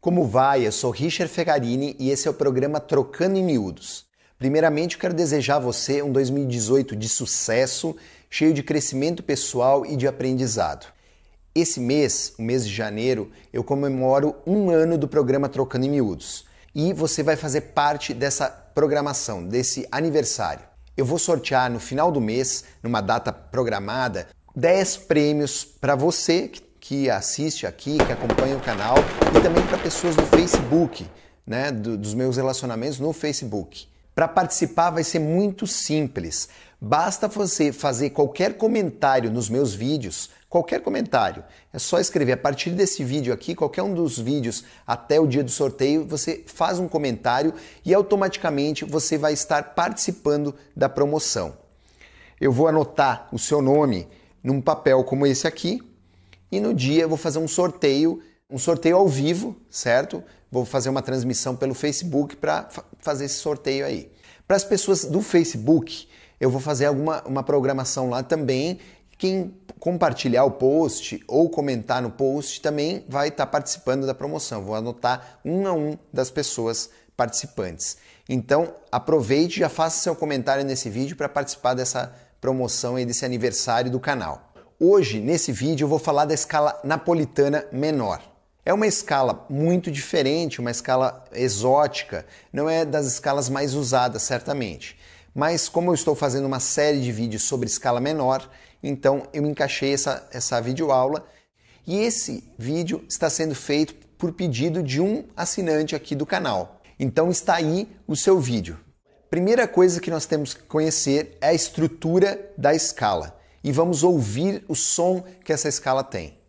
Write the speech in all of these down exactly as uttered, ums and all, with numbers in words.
Como vai? Eu sou Richard Fegarini e esse é o programa Trocando em Miúdos. Primeiramente, eu quero desejar a você um dois mil e dezoito de sucesso, cheio de crescimento pessoal e de aprendizado. Esse mês, o mês de janeiro, eu comemoro um ano do programa Trocando em Miúdos e você vai fazer parte dessa programação, desse aniversário. Eu vou sortear no final do mês, numa data programada, dez prêmios para você que assiste aqui, que acompanha o canal e também para pessoas do Facebook, né, do, dos meus relacionamentos no Facebook. Para participar vai ser muito simples. Basta você fazer qualquer comentário nos meus vídeos, qualquer comentário. É só escrever a partir desse vídeo aqui, qualquer um dos vídeos até o dia do sorteio, você faz um comentário e automaticamente você vai estar participando da promoção. Eu vou anotar o seu nome num papel como esse aqui e no dia eu vou fazer um sorteio, um sorteio ao vivo, certo? Vou fazer uma transmissão pelo Facebook para fazer esse sorteio aí. Para as pessoas do Facebook, eu vou fazer alguma uma programação lá também. Quem compartilhar o post ou comentar no post também vai estar participando da promoção. Vou anotar um a um das pessoas participantes. Então, aproveite e já faça seu comentário nesse vídeo para participar dessa promoção e desse aniversário do canal. Hoje, nesse vídeo, eu vou falar da escala napolitana menor. É uma escala muito diferente, uma escala exótica, não é das escalas mais usadas, certamente. Mas como eu estou fazendo uma série de vídeos sobre escala menor, então eu encaixei essa, essa videoaula e esse vídeo está sendo feito por pedido de um assinante aqui do canal. Então está aí o seu vídeo. Primeira coisa que nós temos que conhecer é a estrutura da escala. E vamos ouvir o som que essa escala tem.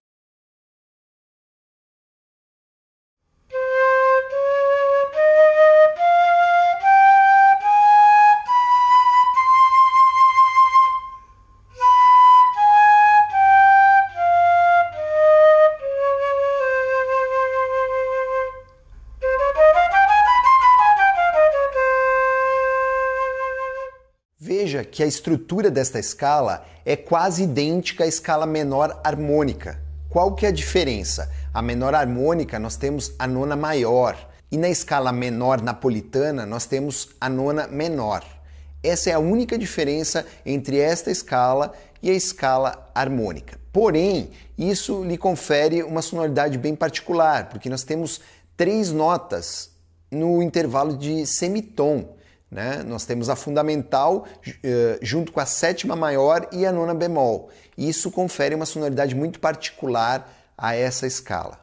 Veja que a estrutura desta escala é quase idêntica à escala menor harmônica. Qual que é a diferença? A menor harmônica nós temos a nona maior e na escala menor napolitana nós temos a nona menor. Essa é a única diferença entre esta escala e a escala harmônica. Porém, isso lhe confere uma sonoridade bem particular, porque nós temos três notas no intervalo de semitom. Né? Nós temos a fundamental uh, junto com a sétima maior e a nona bemol. Isso confere uma sonoridade muito particular a essa escala.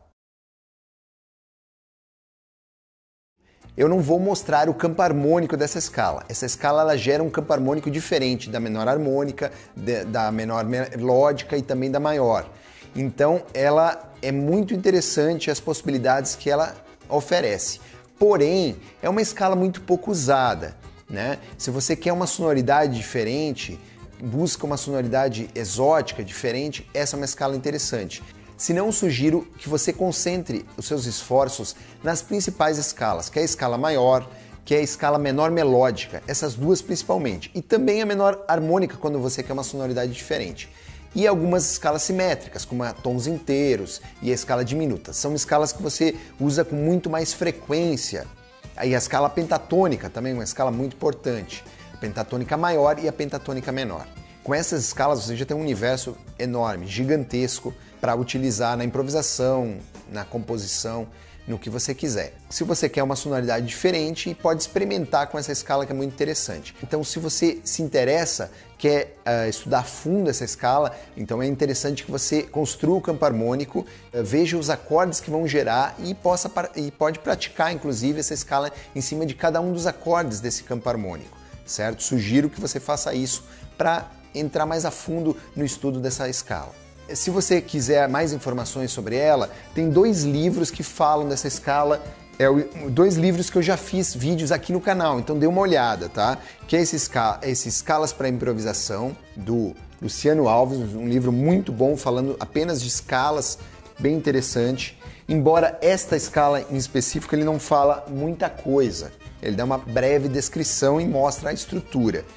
Eu não vou mostrar o campo harmônico dessa escala. Essa escala ela gera um campo harmônico diferente da menor harmônica, de, da menor melódica e também da maior. Então ela é muito interessante as possibilidades que ela oferece. Porém, é uma escala muito pouco usada, né? Se você quer uma sonoridade diferente, busca uma sonoridade exótica, diferente, essa é uma escala interessante. Se não, sugiro que você concentre os seus esforços nas principais escalas, que é a escala maior, que é a escala menor melódica, essas duas principalmente, e também a menor harmônica quando você quer uma sonoridade diferente. E algumas escalas simétricas, como a tons inteiros e a escala diminuta. São escalas que você usa com muito mais frequência. Aí a escala pentatônica também é uma escala muito importante. A pentatônica maior e a pentatônica menor. Com essas escalas você já tem um universo enorme, gigantesco, para utilizar na improvisação, na composição, no que você quiser. Se você quer uma sonoridade diferente, pode experimentar com essa escala que é muito interessante. Então, se você se interessa, quer uh, estudar a fundo essa escala, então é interessante que você construa o campo harmônico, uh, veja os acordes que vão gerar e, possa, e pode praticar, inclusive, essa escala em cima de cada um dos acordes desse campo harmônico, certo? Sugiro que você faça isso para entrar mais a fundo no estudo dessa escala. Se você quiser mais informações sobre ela, tem dois livros que falam dessa escala, é, dois livros que eu já fiz vídeos aqui no canal, então dê uma olhada, tá? Que é esse, escala, esse Escalas para Improvisação, do Luciano Alves, um livro muito bom, falando apenas de escalas, bem interessante. Embora esta escala em específico ele não fala muita coisa, ele dá uma breve descrição e mostra a estrutura.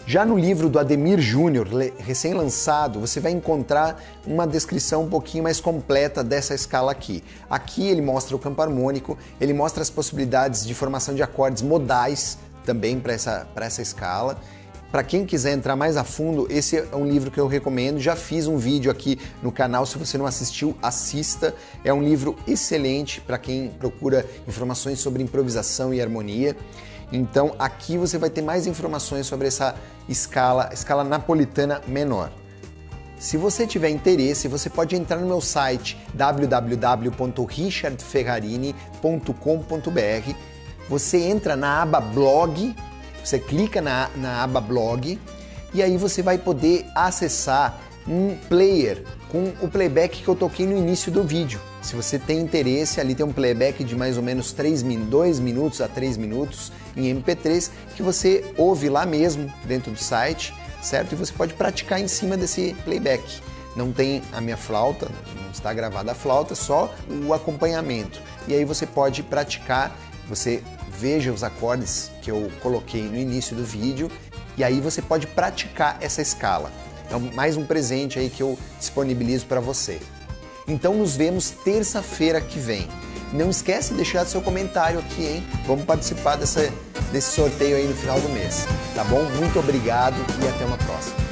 Já no livro do Ademir Júnior, recém-lançado, você vai encontrar uma descrição um pouquinho mais completa dessa escala aqui. Aqui ele mostra o campo harmônico, ele mostra as possibilidades de formação de acordes modais também para essa, para essa escala. Para quem quiser entrar mais a fundo, esse é um livro que eu recomendo. Já fiz um vídeo aqui no canal, se você não assistiu, assista. É um livro excelente para quem procura informações sobre improvisação e harmonia. Então aqui você vai ter mais informações sobre essa escala, escala napolitana menor. Se você tiver interesse, você pode entrar no meu site w w w ponto richard ferrarini ponto com ponto b r. Você entra na aba blog, você clica na, na aba blog e aí você vai poder acessar um player com o playback que eu toquei no início do vídeo. Se você tem interesse, ali tem um playback de mais ou menos dois minutos a três minutos em M P três que você ouve lá mesmo dentro do site, certo? E você pode praticar em cima desse playback. Não tem a minha flauta, não está gravada a flauta, só o acompanhamento. E aí você pode praticar, você veja os acordes que eu coloquei no início do vídeo e aí você pode praticar essa escala. É mais um presente aí que eu disponibilizo para você. Então nos vemos terça-feira que vem. Não esquece de deixar seu comentário aqui, hein? Vamos participar dessa, desse sorteio aí no final do mês, tá bom? Muito obrigado e até uma próxima.